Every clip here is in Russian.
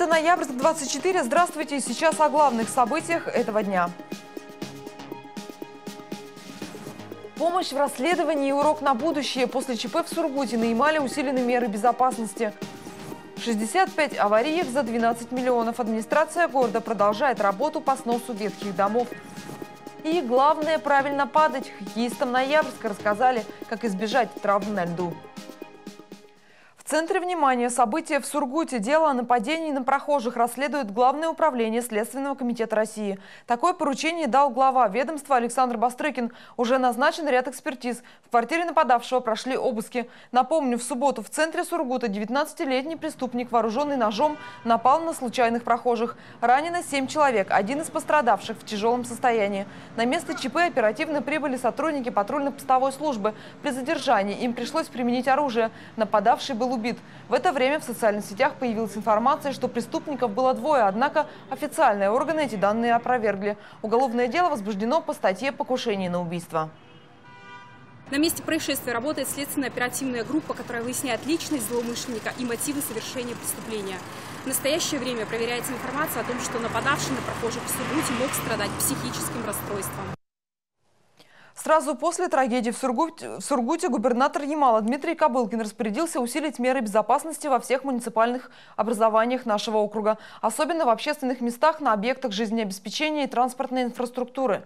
Это Ноябрьск-24. Здравствуйте. Сейчас о главных событиях этого дня. Помощь в расследовании и урок на будущее. После ЧП в Сургуте на Ямале усилены меры безопасности. 65 авариек за 12 миллионов. Администрация города продолжает работу по сносу ветхих домов. И главное – правильно падать. Хоккеистам Ноябрьска рассказали, как избежать травм на льду. В центре внимания события в Сургуте. Дело о нападении на прохожих расследует Главное управление Следственного комитета России. Такое поручение дал глава ведомства Александр Бастрыкин. Уже назначен ряд экспертиз. В квартире нападавшего прошли обыски. Напомню, в субботу в центре Сургута 19-летний преступник, вооруженный ножом, напал на случайных прохожих. Ранено 7 человек, один из пострадавших в тяжелом состоянии. На место ЧП оперативно прибыли сотрудники патрульно-постовой службы. При задержании им пришлось применить оружие. Нападавший был убит. В это время в социальных сетях появилась информация, что преступников было двое, однако официальные органы эти данные опровергли. Уголовное дело возбуждено по статье «Покушение на убийство». На месте происшествия работает следственная оперативная группа, которая выясняет личность злоумышленника и мотивы совершения преступления. В настоящее время проверяется информация о том, что нападавший на прохожих в Сургуте мог страдать психическим расстройством. Сразу после трагедии в Сургуте губернатор Ямала Дмитрий Кобылкин распорядился усилить меры безопасности во всех муниципальных образованиях нашего округа, особенно в общественных местах, на объектах жизнеобеспечения и транспортной инфраструктуры.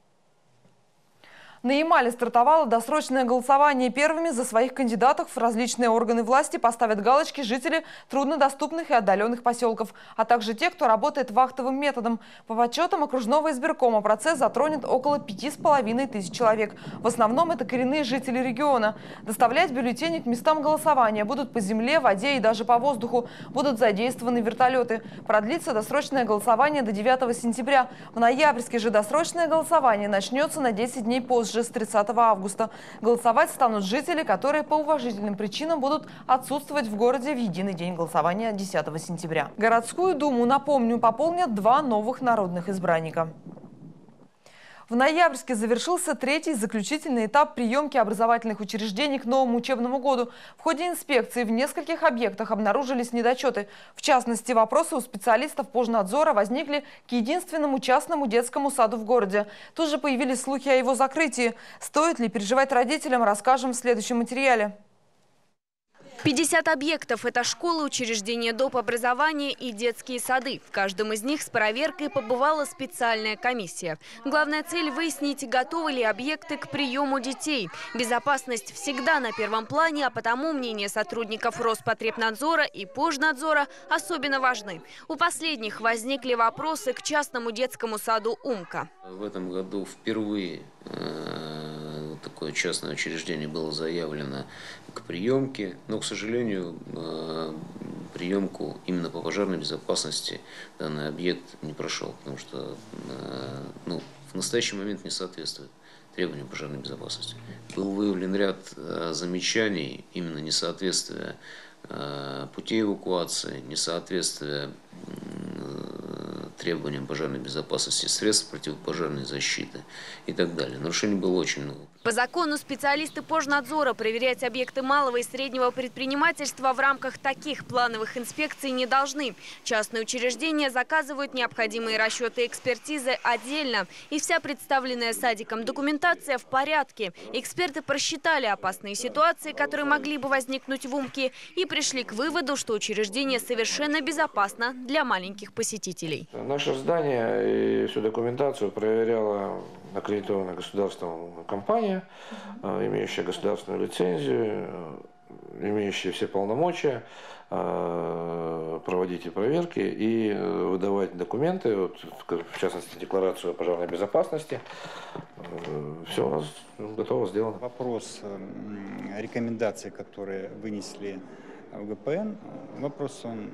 На Ямале стартовало досрочное голосование. Первыми за своих кандидатов в различные органы власти поставят галочки жители труднодоступных и отдаленных поселков, а также те, кто работает вахтовым методом. По подсчетам окружного избиркома процесс затронет около 5500 человек. В основном это коренные жители региона. Доставлять бюллетени к местам голосования будут по земле, воде и даже по воздуху. Будут задействованы вертолеты. Продлится досрочное голосование до 9 сентября. В Ноябрьске же досрочное голосование начнется на 10 дней позже, с 30 августа. Голосовать станут жители, которые по уважительным причинам будут отсутствовать в городе в единый день голосования 10 сентября. Городскую думу, напомню, пополнят 2 новых народных избранника. В Ноябрьске завершился 3-й заключительный этап приемки образовательных учреждений к новому учебному году. В ходе инспекции в нескольких объектах обнаружились недочеты. В частности, вопросы у специалистов Пожнадзора возникли к единственному частному детскому саду в городе. Тут же появились слухи о его закрытии. Стоит ли переживать родителям, расскажем в следующем материале. 50 объектов – это школы, учреждения доп. Образования и детские сады. В каждом из них с проверкой побывала специальная комиссия. Главная цель – выяснить, готовы ли объекты к приему детей. Безопасность всегда на первом плане, а потому мнения сотрудников Роспотребнадзора и Пожнадзора особенно важны. У последних возникли вопросы к частному детскому саду «Умка». В этом году впервые такое частное учреждение было заявлено к приемке, но, к сожалению, приемку именно по пожарной безопасности данный объект не прошел, потому что в настоящий момент не соответствует требованиям пожарной безопасности. Был выявлен ряд замечаний, именно несоответствия путей эвакуации, несоответствия требованиям пожарной безопасности, средств противопожарной защиты и так далее. Нарушений было очень много. По закону специалисты Пожнадзора проверять объекты малого и среднего предпринимательства в рамках таких плановых инспекций не должны. Частные учреждения заказывают необходимые расчеты экспертизы отдельно. И вся представленная садиком документация в порядке. Эксперты просчитали опасные ситуации, которые могли бы возникнуть в Умке, и пришли к выводу, что учреждение совершенно безопасно для маленьких посетителей. Наше здание и всю документацию проверяла аккредитованная государственная компания, имеющая государственную лицензию, имеющая все полномочия проводить и проверки и выдавать документы, вот, в частности декларацию о пожарной безопасности. Все у нас готово, сделано. Вопрос рекомендаций, которые вынесли в ГПН, вопрос он,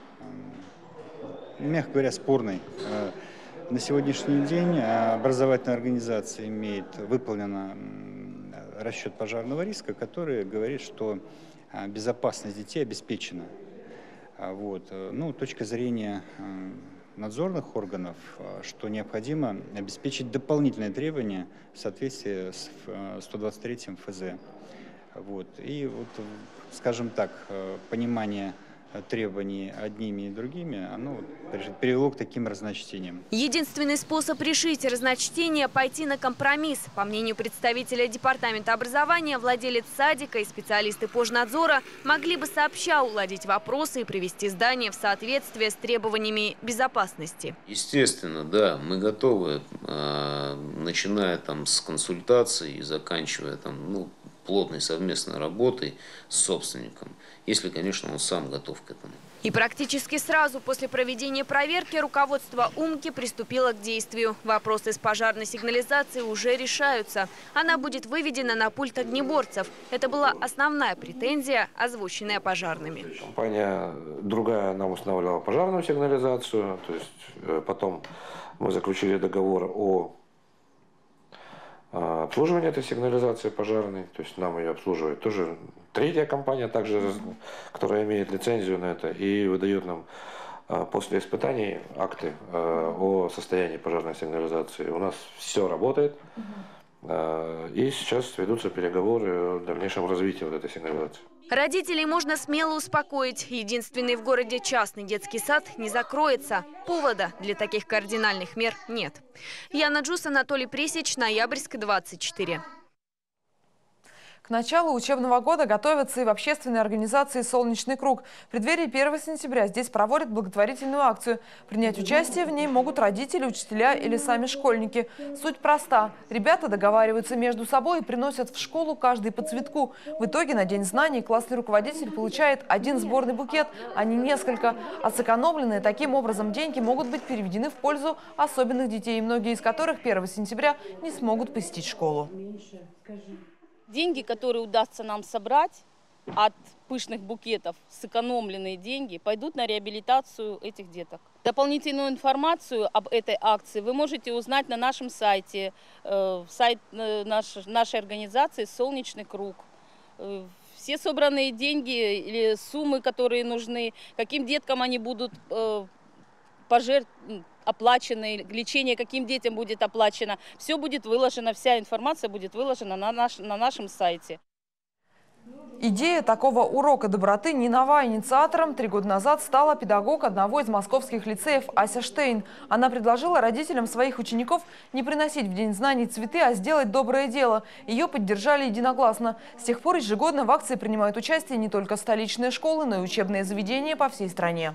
мягко говоря, спорный. На сегодняшний день образовательная организация имеет выполнен расчет пожарного риска, который говорит, что безопасность детей обеспечена. Вот. Ну, точка зрения надзорных органов, что необходимо обеспечить дополнительные требования в соответствии с 123 ФЗ. Вот. И вот, скажем так, понимание требований одними и другими, оно привело к таким разночтениям. Единственный способ решить разночтение – пойти на компромисс. По мнению представителя департамента образования, владелец садика и специалисты Пожнадзора могли бы сообща уладить вопросы и привести здание в соответствие с требованиями безопасности. Естественно, да, мы готовы, начиная с консультаций и заканчивая плотной совместной работой с собственником, если, конечно, он сам готов к этому. И практически сразу после проведения проверки руководство УМКИ приступило к действию. Вопросы с пожарной сигнализацией уже решаются. Она будет выведена на пульт огнеборцев. Это была основная претензия, озвученная пожарными. Компания другая нам устанавливала пожарную сигнализацию. То есть потом мы заключили договор о обслуживание этой сигнализации пожарной, то есть нам ее обслуживает тоже третья компания, также, которая имеет лицензию на это и выдает нам после испытаний акты о состоянии пожарной сигнализации. У нас все работает, и сейчас ведутся переговоры о дальнейшем развитии этой сигнализации. Родителей можно смело успокоить. Единственный в городе частный детский сад не закроется. Повода для таких кардинальных мер нет. Яна Джус, Анатолий Пресич, Ноябрьск, 24. К началу учебного года готовятся и в общественной организации «Солнечный круг». В преддверии 1 сентября здесь проводят благотворительную акцию. Принять участие в ней могут родители, учителя или сами школьники. Суть проста. Ребята договариваются между собой и приносят в школу каждый по цветку. В итоге на День знаний классный руководитель получает один сборный букет, а не несколько. А сэкономленные таким образом деньги могут быть переведены в пользу особенных детей, многие из которых 1 сентября не смогут посетить школу. Деньги, которые удастся нам собрать от пышных букетов, сэкономленные деньги, пойдут на реабилитацию этих деток. Дополнительную информацию об этой акции вы можете узнать на нашем сайте, сайт нашей организации «Солнечный круг». Все собранные деньги или суммы, которые нужны, каким деткам они будут оплачены, лечение каким детям будет оплачено. Все будет выложено, вся информация будет выложена на нашем сайте. Идея такого урока доброты не нова. Инициатором 3 года назад стала педагог одного из московских лицеев Ася Штейн. Она предложила родителям своих учеников не приносить в День знаний цветы, а сделать доброе дело. Ее поддержали единогласно. С тех пор ежегодно в акции принимают участие не только столичные школы, но и учебные заведения по всей стране.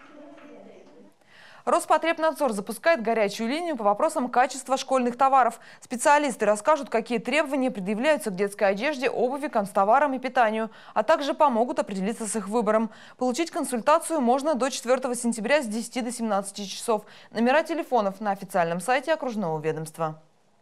Роспотребнадзор запускает горячую линию по вопросам качества школьных товаров. Специалисты расскажут, какие требования предъявляются к детской одежде, обуви, канцтоварам и питанию, а также помогут определиться с их выбором. Получить консультацию можно до 4 сентября с 10 до 17 часов. Номера телефонов на официальном сайте окружного ведомства.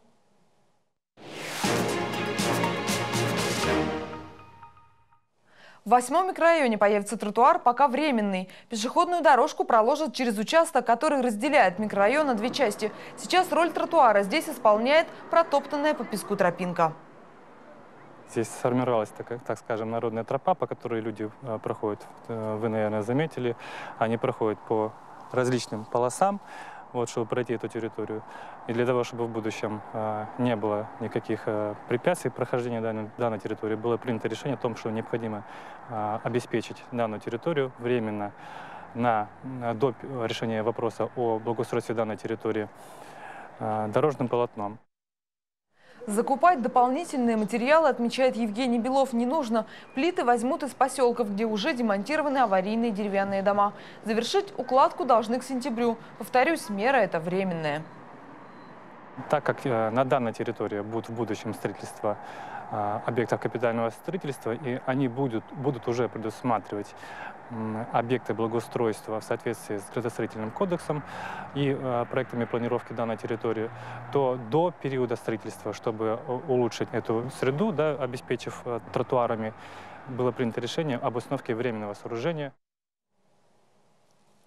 В 8-м микрорайоне появится тротуар, пока временный. Пешеходную дорожку проложат через участок, который разделяет микрорайон на 2 части. Сейчас роль тротуара здесь исполняет протоптанная по песку тропинка. Здесь сформировалась, так скажем, народная тропа, по которой люди проходят. Вы, наверное, заметили, они проходят по различным полосам, чтобы пройти эту территорию. И для того, чтобы в будущем не было никаких препятствий прохождения данной территории, было принято решение о том, что необходимо обеспечить данную территорию временно до решения вопроса о благоустройстве данной территории дорожным полотном. Закупать дополнительные материалы, отмечает Евгений Белов, не нужно. Плиты возьмут из поселков, где уже демонтированы аварийные деревянные дома. Завершить укладку должны к сентябрю. Повторюсь, мера эта временная. Так как на данной территории будет в будущем строительство объектов капитального строительства, и они будут уже предусматривать объекты благоустройства в соответствии с градостроительным кодексом и проектами планировки данной территории, то до периода строительства, чтобы улучшить эту среду, обеспечив тротуарами, было принято решение об установке временного сооружения.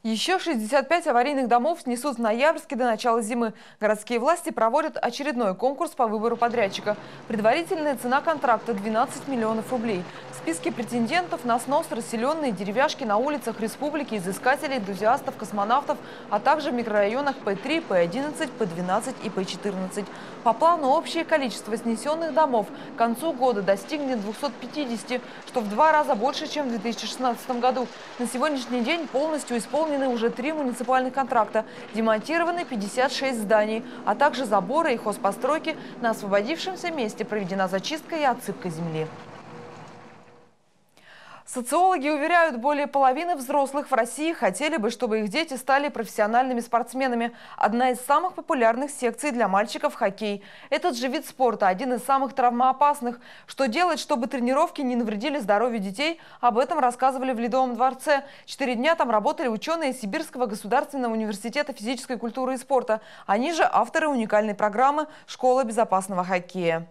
Еще 65 аварийных домов снесут в Ноябрьске до начала зимы. Городские власти проводят очередной конкурс по выбору подрядчика. Предварительная цена контракта – 12 миллионов рублей. В списке претендентов на снос расселенные деревяшки на улицах республики, изыскателей, энтузиастов, космонавтов, а также в микрорайонах П3, П11, П12 и П14. По плану общее количество снесенных домов к концу года достигнет 250, что в 2 раза больше, чем в 2016 году. На сегодняшний день полностью исполнены уже 3 муниципальных контракта, демонтированы 56 зданий, а также заборы и хозпостройки. На освободившемся месте проведена зачистка и отсыпка земли. Социологи уверяют, более половины взрослых в России хотели бы, чтобы их дети стали профессиональными спортсменами. Одна из самых популярных секций для мальчиков – хоккей. Этот же вид спорта – один из самых травмоопасных. Что делать, чтобы тренировки не навредили здоровью детей? Об этом рассказывали в Ледовом дворце. 4 дня там работали ученые Сибирского государственного университета физической культуры и спорта. Они же авторы уникальной программы «Школа безопасного хоккея».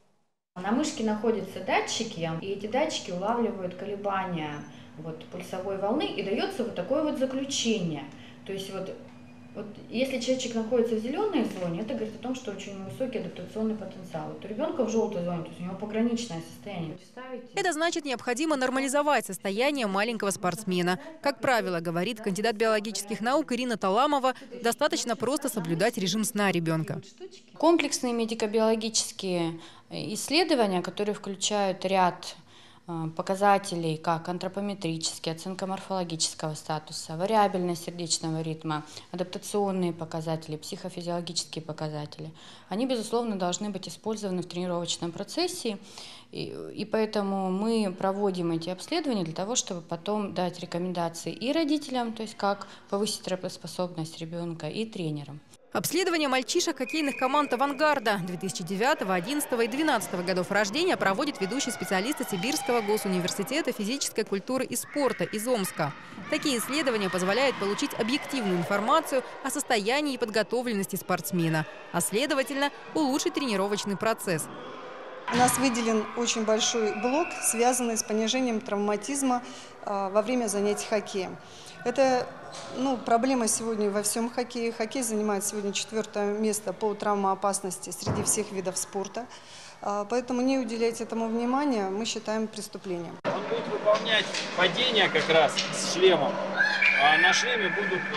На мышке находятся датчики, и эти датчики улавливают колебания пульсовой волны, и дается вот такое вот заключение. То есть вот если человек находится в зеленой зоне, это говорит о том, что очень высокий адаптационный потенциал. Вот у ребенка в желтой зоне, то есть у него пограничное состояние. Это значит, необходимо нормализовать состояние маленького спортсмена. Как правило, говорит кандидат биологических наук Ирина Таламова, достаточно просто соблюдать режим сна ребенка. Комплексные медико-биологические исследования, которые включают ряд показателей, как антропометрические, оценка морфологического статуса, вариабельность сердечного ритма, адаптационные показатели, психофизиологические показатели, они, безусловно, должны быть использованы в тренировочном процессе. И поэтому мы проводим эти обследования для того, чтобы потом дать рекомендации и родителям, то есть как повысить работоспособность ребенка, и тренерам. Обследование мальчишек хоккейных команд «Авангарда» 2009, 2011 и 2012 годов рождения проводит ведущий специалист Сибирского госуниверситета физической культуры и спорта из Омска. Такие исследования позволяют получить объективную информацию о состоянии и подготовленности спортсмена, а следовательно, улучшить тренировочный процесс. У нас выделен очень большой блок, связанный с понижением травматизма во время занятий хоккеем. Это проблема сегодня во всем хоккее. Хоккей занимает сегодня 4-е место по травмоопасности среди всех видов спорта. Поэтому не уделять этому внимания мы считаем преступлением. Он будет выполнять падение как раз с шлемом, а на шлеме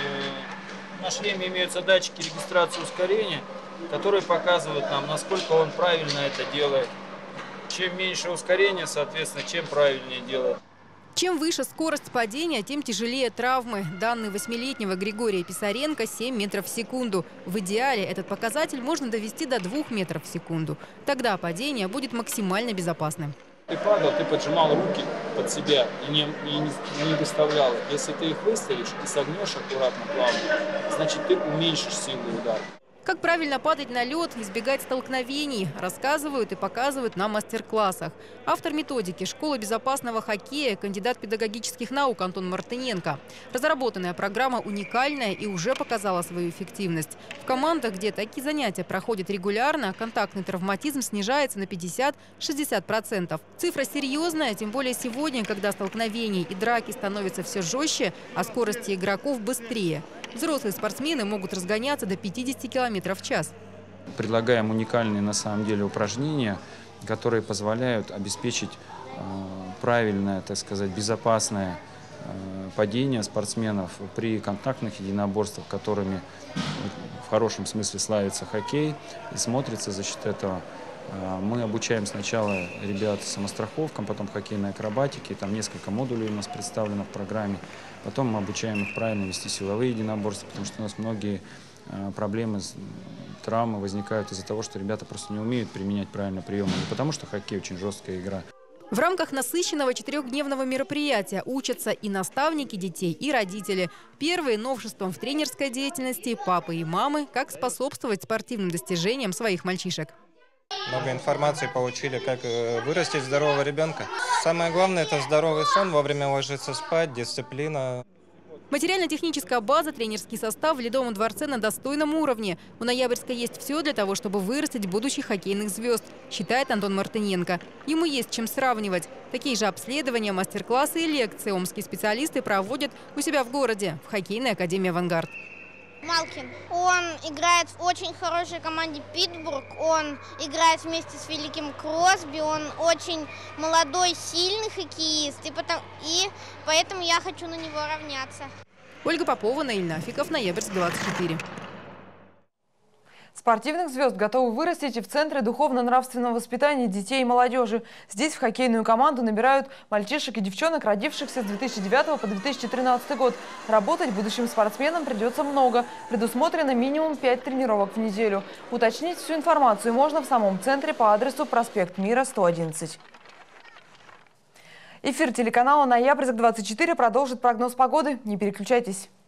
имеются датчики регистрации ускорения, которые показывают нам, насколько он правильно это делает. Чем меньше ускорения, соответственно, чем правильнее делает. Чем выше скорость падения, тем тяжелее травмы. Данные 8-летнего Григория Писаренко – 7 метров в секунду. В идеале этот показатель можно довести до 2 метров в секунду. Тогда падение будет максимально безопасным. Ты падал, ты поджимал руки под себя и не выставлял их. Если ты их выставишь и согнешь аккуратно, плавно, значит ты уменьшишь силу удара. Как правильно падать на лед, избегать столкновений, рассказывают и показывают на мастер-классах. Автор методики «Школа безопасного хоккея», кандидат педагогических наук Антон Мартыненко. Разработанная программа уникальная и уже показала свою эффективность. В командах, где такие занятия проходят регулярно, контактный травматизм снижается на 50–60%. Цифра серьезная, тем более сегодня, когда столкновений и драки становятся все жестче, а скорости игроков быстрее. Взрослые спортсмены могут разгоняться до 50 км в час. Предлагаем уникальные на самом деле упражнения, которые позволяют обеспечить правильное, так сказать, безопасное падение спортсменов при контактных единоборствах, которыми в хорошем смысле славится хоккей и смотрится за счет этого. Мы обучаем сначала ребят самостраховкам, потом хоккейной акробатике. Там несколько модулей у нас представлено в программе. Потом мы обучаем их правильно вести силовые единоборства, потому что у нас многие проблемы, травмы возникают из-за того, что ребята просто не умеют применять правильно приемы. Не потому что хоккей очень жесткая игра. В рамках насыщенного 4-дневного мероприятия учатся и наставники детей, и родители. Первые новшеством в тренерской деятельности папы и мамы, как способствовать спортивным достижениям своих мальчишек. Много информации получили, как вырастить здорового ребенка. Самое главное – это здоровый сон, вовремя ложиться спать, дисциплина. Материально-техническая база, тренерский состав в Ледовом дворце на достойном уровне. У Ноябрьска есть все для того, чтобы вырастить будущих хоккейных звезд, считает Антон Мартыненко. Ему есть чем сравнивать. Такие же обследования, мастер-классы и лекции омские специалисты проводят у себя в городе, в хоккейной академии «Авангард». Малкин. Он играет в очень хорошей команде Питтсбург. Он играет вместе с великим Кросби. Он очень молодой, сильный хоккеист. И поэтому я хочу на него равняться. Ольга Попова, Наиль Нафиков, Ноябрьск, 24. Спортивных звезд готовы вырастить и в Центре духовно-нравственного воспитания детей и молодежи. Здесь в хоккейную команду набирают мальчишек и девчонок, родившихся с 2009 по 2013 год. Работать будущим спортсменам придется много. Предусмотрено минимум 5 тренировок в неделю. Уточнить всю информацию можно в самом центре по адресу проспект Мира, 111. Эфир телеканала «Ноябрьск-24» продолжит прогноз погоды. Не переключайтесь.